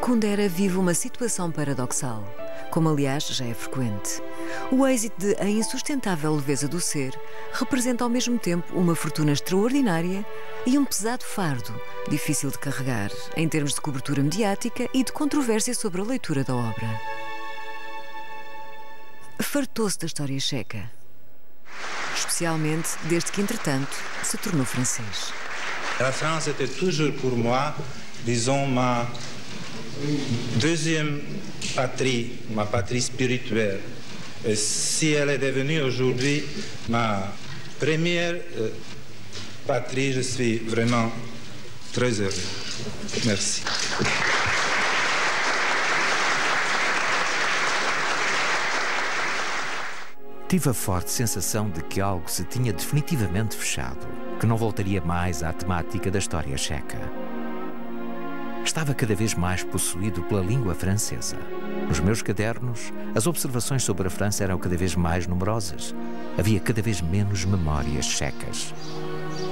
Kundera vive uma situação paradoxal, como aliás já é frequente. O êxito de A Insustentável Leveza do Ser representa ao mesmo tempo uma fortuna extraordinária e um pesado fardo, difícil de carregar, em termos de cobertura mediática e de controvérsia sobre a leitura da obra. Fartou-se da história checa, especialmente desde que, entretanto, se tornou francês. La France était toujours pour moi, disons, ma deuxième patrie, ma patrie spirituelle. Et si elle est devenue aujourd'hui ma première patrie, je suis vraiment très heureux. Merci. Tive a forte sensação de que algo se tinha definitivamente fechado, que não voltaria mais à temática da história checa. Estava cada vez mais possuído pela língua francesa. Nos meus cadernos, as observações sobre a França eram cada vez mais numerosas. Havia cada vez menos memórias checas.